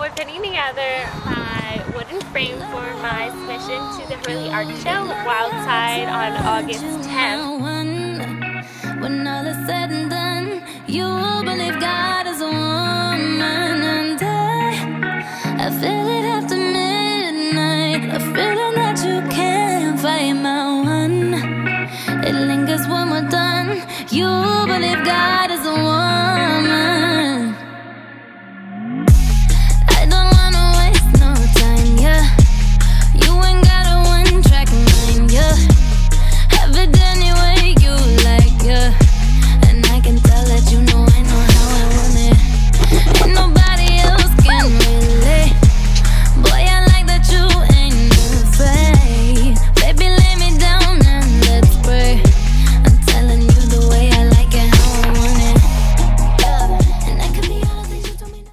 we're putting together my wooden frame for my submission to the Hurley Art Show Wildside on August 10th. When all is said and done, you will believe God.